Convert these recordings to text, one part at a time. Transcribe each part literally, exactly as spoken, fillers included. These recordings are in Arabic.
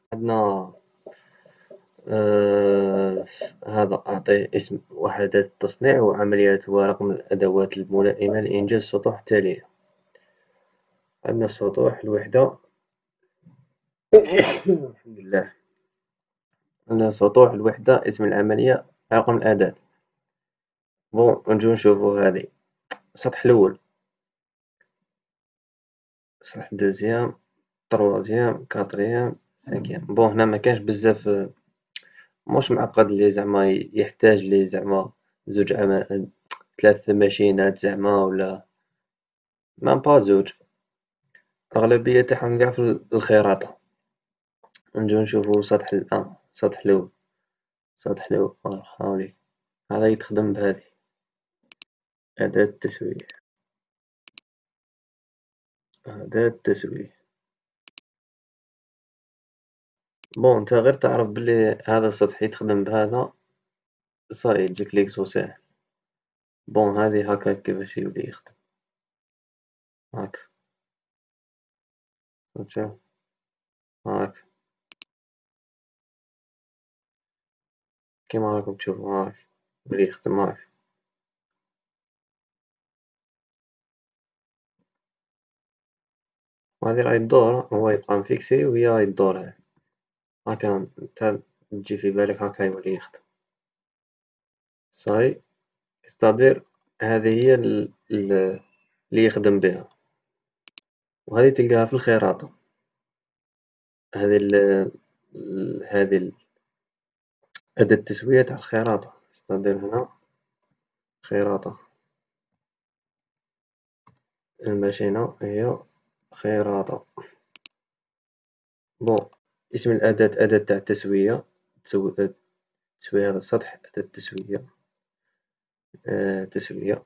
عندنا آه هذا أعطيه اسم وحدات التصنيع وعمليات ورقم الأدوات الملائمة لإنجاز السطوح التالية. عندنا سطوح الوحدة الحمد لله. عندنا سطوح الوحدة، اسم العملية، رقم الأداة. بون نجيو نشوفو هذه. السطح الأول، السطح الدوزيام، تروازيام، كاتريام، سانكيام. بون هنا مكانش بزاف، موش معقد لي زعما يحتاج لي زعما زوج عما ثلاث ماشينات زعما ولا مام با زوج، الأغلبية تاعهم قاع في الخراطة. نجيو نشوفو سطح الآن، سطح الأول، سطح الأول هاوليك. هذا يتخدم بهذه أداة التسوية، أداة التسوية. بون نتا غير تعرف بلي هذا السطح يتخدم بهذا صاي يجيك ليكزو ساهل. بون هذه هاكا كيفاش يولي يخدم هاك، شوف هاك كيما راكم تشوفو هاك يولي يخدم هاك. وهذه راهي تدور، هو يبقى مفيكسي وهي راهي تدور هاكا. نتا تجي في بالك هاكا يولي يخدم صاي. ستادير هذه هي ال- ال- اللي يخدم بها، وهذه تلقاها في الخراطة. هذه ال ال- هذه ال- أداة التسوية تاع الخراطة. ستادير هنا خراطة، الماشينة هي خراطة. بون اسم الأداة أداة تاع التسوية، تسوي تسوي هذا السطح، أداة التسوية. آه تسوية.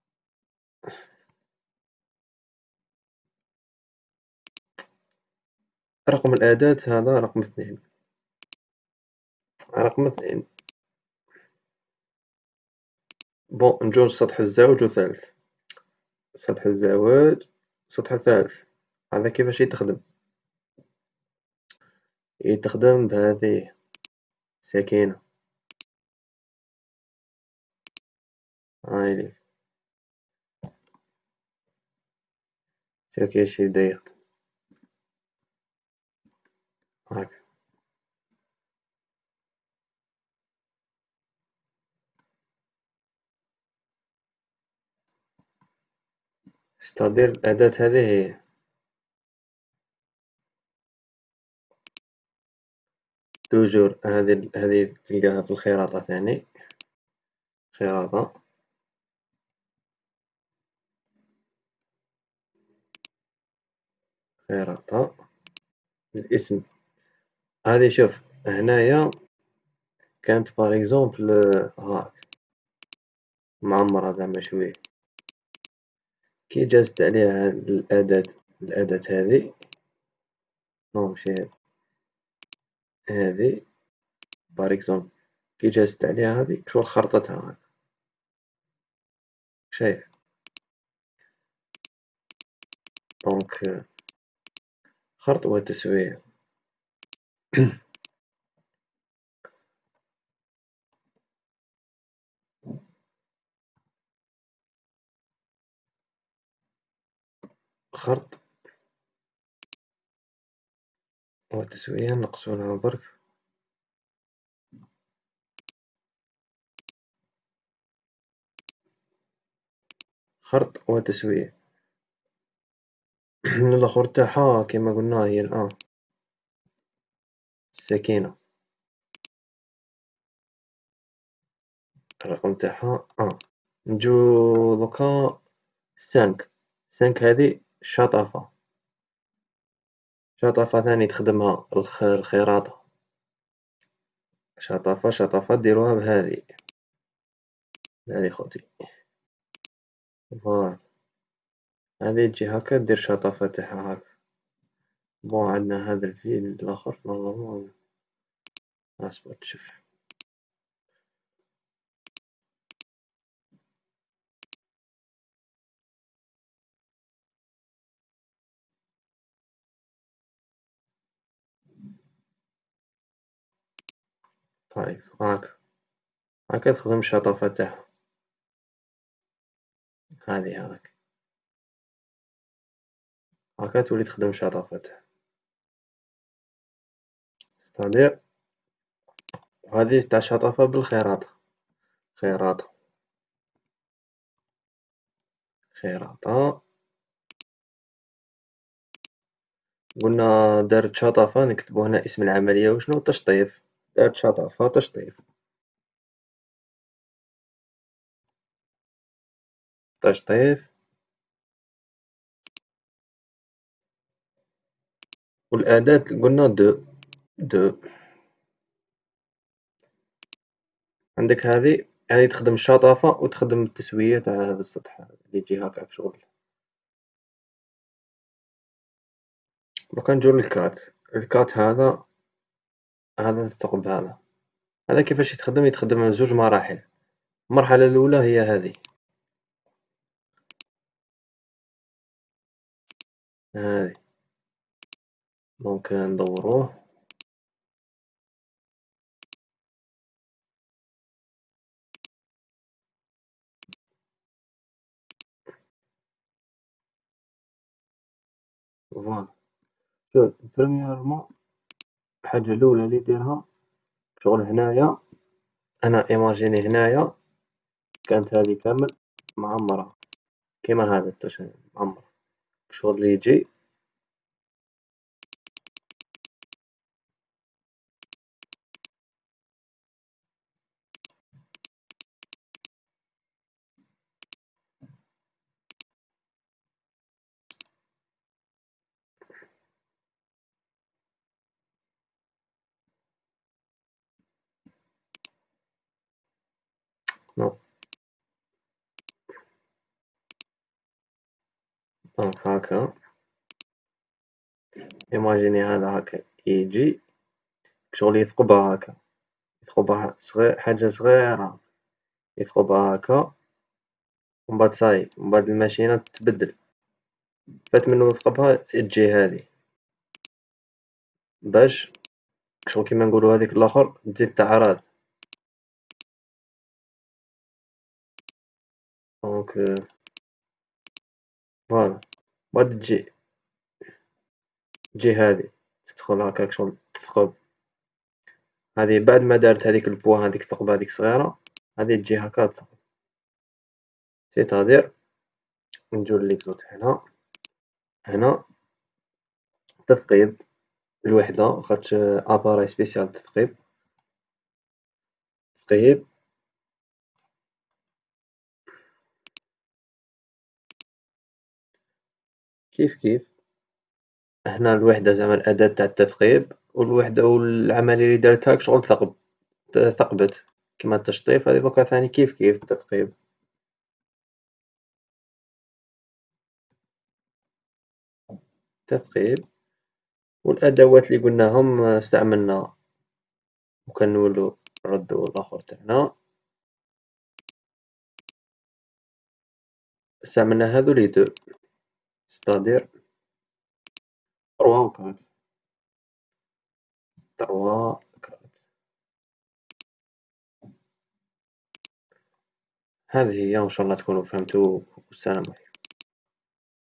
رقم الأداة هذا رقم اثنين، رقم اثنين. بون نجو للسطح الزوج وثالث. سطح الزواج، سطح ثالث. هذا كيفاش يتخدم؟ يتخدم بهذه سكينة، هايلي. شوف كيفاش يبدا يخدم هاك. ستادير الأداة هذه هي توجور هذه هذه تلقاها في الخراطة ثاني، خراطة، خراطة، الاسم. هذه شوف هنايا كانت باغ اكزومبل هاك معمرة زعما شوية، كي جازت عليها الأداة الأداة هذه، نو ماشي هذه، هذه باغ اكزومبل كي جازت عليها هذه شغل خرطتها هاك، شايف. دونك خرط وتسوية. خرط وتسوية نقصونها برك. خرط وتسوية. الآخر تاعها كيما قلنا هي الآن السكينة، الرقم تاعها أن. نجو دوكا سانك. سانك هذه الشطافة، شطافة ثاني تخدمها الخ- الخراطة. شطافة شطافة ديروها بهذه، هذه خوتي، فوالا. هذه تجي هاكا دير شطافة تاعها هاكا. بون عندنا هذا الفيل الآخر نورمالمون اصبر تشوف. باريكس هاكا هاكا تخدم الشطافة تاعها هادي هاك هاكا تولي تخدم الشطافة تاعها ستادير هادي تاع الشطافة بالخراطة خراطة خراطة قلنا دارت شطافة نكتبو هنا اسم العملية وشنو تشطيف دارت شطافة تشطيف تشطيف والأداة قلنا دو دو عندك هذه هذه تخدم الشطافة وتخدم التسوية تاع هذا السطح اللي يجي هكاك شغل. دوكا نجو للكات الكات هذا هذا الثقب هذا هذا كيفاش يتخدم يتخدم على زوج مراحل المرحلة الأولى هي هذه هذه دونك ندوروه فوالا شوف بريميرمون الحاجة الأولى اللي يديرها شغل هنايا أنا إيماجيني هنايا كانت هذه كامل معمرة كيما هذا التشن معمر شغل اللي يجي نو دونك هاكا إيماجيني هذا هاكا يجي شغل يثقبها هاكا يثقبها صغير حاجة صغيرة يثقبها هاكا ومن بعد صاي ومن بعد الماشينة تبدل فات منو ثقبها تجي هذه باش شغل كيما نقولو هذيك الآخر تزيد تعرض دونك فوالا بعد تجي تجي هذه تدخل هكاك شغل تثقب هذه بعد ما دارت هذيك البوا هذيك الثقبة هذيك صغيرة هذه تجي هكا تثقب سيتادير نجو ليكزوت هنا هنا تثقيب الوحدة خاطش اباراي سبيسيال تثقيب تثقيب كيف كيف هنا الوحدة زعما الأداة تاع التثقيب والوحدة والعملية اللي دارتها شغل ثقب ثقبت كيما التشطيف هذه دوكا ثاني كيف كيف التثقيب تثقيب والأدوات اللي قلناهم استعملنا وكنولو نردو الآخر تاعنا استعملنا هاذو لي دو ستادير تروا و كات تروا كات هذه هي وإن شاء الله تكونوا فهمتوا والسلام عليكم.